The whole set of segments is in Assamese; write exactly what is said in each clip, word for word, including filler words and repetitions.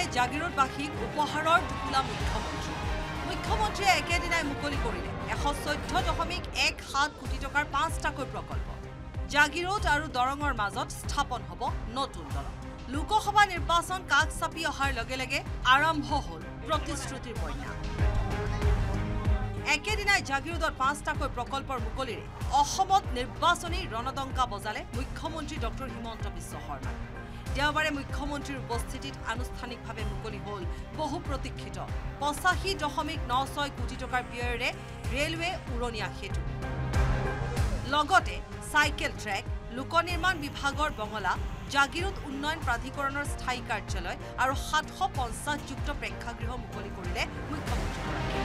জাগিৰোডবাসীক উপহাৰৰ টোপোলা মুখ্যমন্ত্ৰী মুখ্যমন্ত্ৰীয়ে একেদিনাই মুকলি কৰিলে এশ চৈধ্য দশমিক এক সাত কোটি টকাৰ পাঁচটাকৈ প্ৰকল্প জাগিৰোড আৰু দৰঙৰ মাজত স্থাপন হ'ব নতুন দলং লোকসভা নিৰ্বাচন কাষ চাপি অহাৰ লগে লগে আৰম্ভ হ'ল প্ৰতিশ্ৰুতিৰ বন্যা একেদিনাই জাগিৰোডত পাঁচটাকৈ প্ৰকল্পৰ মুকলিৰে অসমত নিৰ্বাচনী ৰণদংকা বজালে মুখ্যমন্ত্ৰী ডক্টৰ হিমন্ত বিশ্ব শৰ্মা দেওবাৰে মুখ্যমন্ত্ৰীৰ উপস্থিতিত আনুষ্ঠানিকভাৱে মুকলি হ'ল বহু প্ৰতীক্ষিত পঁচাশী দশমিক ন ছয় কোটি টকাৰ ব্যয়েৰে ৰেলৱে উৰণীয়া সেতু লগতে চাইকেল ট্ৰেক লোক নিৰ্মাণ বিভাগৰ বঙলা জাগিৰোড উন্নয়ন প্ৰাধিকৰণৰ স্থায়ী কাৰ্যালয় আৰু সাতশ পঞ্চাছ যুক্ত প্ৰেক্ষাগৃহ মুকলি কৰিলে মুখ্যমন্ত্ৰীগৰাকীয়ে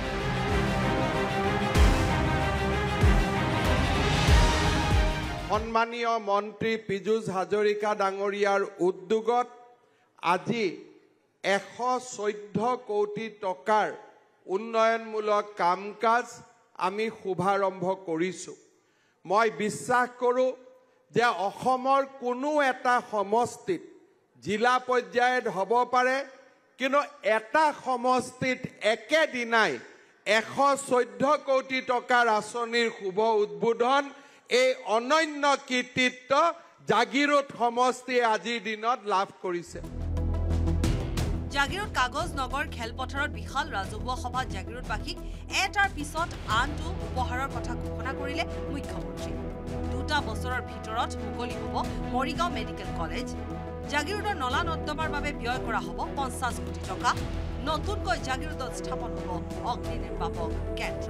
সন্মানীয় মন্ত্ৰী পীযুষ হাজৰিকা ডাঙৰীয়াৰ উদ্যোগত আজি এশ চৈধ্য কোটি টকাৰ উন্নয়নমূলক কাম কাজ আমি শুভাৰম্ভ কৰিছোঁ মই বিশ্বাস কৰোঁ যে অসমৰ কোনো এটা সমষ্টিত জিলা পৰ্যায়ত হ'ব পাৰে কিন্তু এটা সমষ্টিত একেদিনাই এশ চৈধ্য কোটি টকাৰ আঁচনিৰ শুভ উদ্বোধন এই অনন্য কীৰ্তিত্ব জাগিৰোড সমষ্টিয়ে আজিৰ দিনত লাভ কৰিছে জাগিৰোড কাগজ নগৰ খেলপথাৰত বিশাল ৰাজহুৱা সভাত জাগিৰোডবাসীক এটাৰ পিছত আনটো উপহাৰৰ কথা ঘোষণা কৰিলে মুখ্যমন্ত্ৰী দুটা বছৰৰ ভিতৰত মুকলি হ'ব মৰিগাঁও মেডিকেল কলেজ জাগিৰোডৰ নলা নৰ্দমাৰ বাবে ব্যয় কৰা হ'ব পঞ্চাছ কোটি টকা নতুনকৈ জাগিৰোডত স্থাপন হ'ব অগ্নি নিৰ্বাপক কেন্দ্ৰ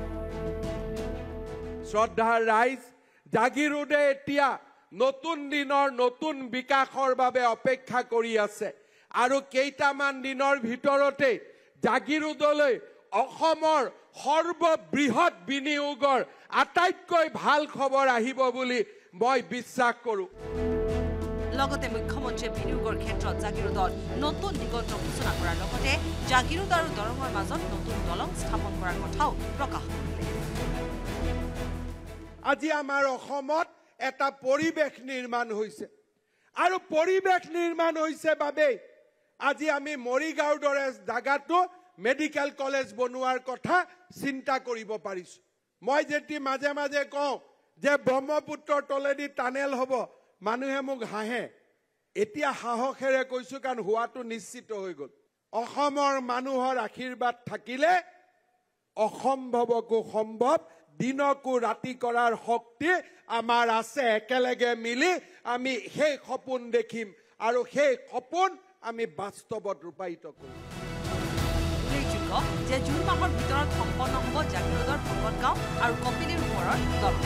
শ্ৰদ্ধাৰ ৰাইজ জাগিৰোডে এতিয়া নতুন দিনৰ নতুন বিকাশৰ বাবে অপেক্ষা কৰি আছে আৰু কেইটামান দিনৰ ভিতৰতে জাগিৰোডলৈ অসমৰ সৰ্ববৃহৎ বিনিয়োগৰ আটাইতকৈ ভাল খবৰ আহিব বুলি মই বিশ্বাস কৰোঁ লগতে মুখ্যমন্ত্ৰীয়ে বিনিয়োগৰ ক্ষেত্ৰত জাগিৰোডত নতুন দিগন্ত ঘোষণা কৰাৰ লগতে জাগিৰোড আৰু দৰঙৰ মাজত নতুন দলং স্থাপন কৰাৰ কথাও প্ৰকাশ কৰিলে আজি আমাৰ অসমত এটা পৰিৱেশ নিৰ্মাণ হৈছে আৰু পৰিৱেশ নিৰ্মাণ হৈছে বাবে আজি আমি মৰিগাঁওৰ দৰে জাগাটো মেডিকেল কলেজ বনোৱাৰ কথা চিন্তা কৰিব পাৰিছোঁ মই যেতিয়া মাজে মাজে কওঁ যে ব্ৰহ্মপুত্ৰৰ তলেদি টানেল হ'ব মানুহে মোক হাঁহে এতিয়া সাহসেৰে কৈছোঁ কাৰণ হোৱাটো নিশ্চিত হৈ গ'ল অসমৰ মানুহৰ আশীৰ্বাদ থাকিলে অসম্ভৱকো সম্ভৱ দিনকো ৰাতি কৰাৰ শক্তি আমাৰ আছে একেলগে মিলি আমি সেই সপোন দেখিম আৰু সেই সপোন আমি বাস্তৱত ৰূপায়িত কৰিম উল্লেখযোগ্য যে জুন মাহৰ ভিতৰত সম্পন্ন হ'ব জাগিৰোডৰ ভকতগাঁও আৰু কপিলীৰ ওপৰৰ দলং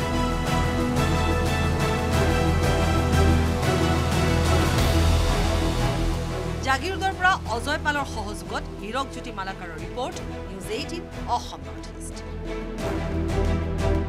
জাগিৰোডৰ পৰা অজয় পালৰ সহযোগত হীৰক জ্যোতি মালাকাৰৰ report news eighteen Assam north east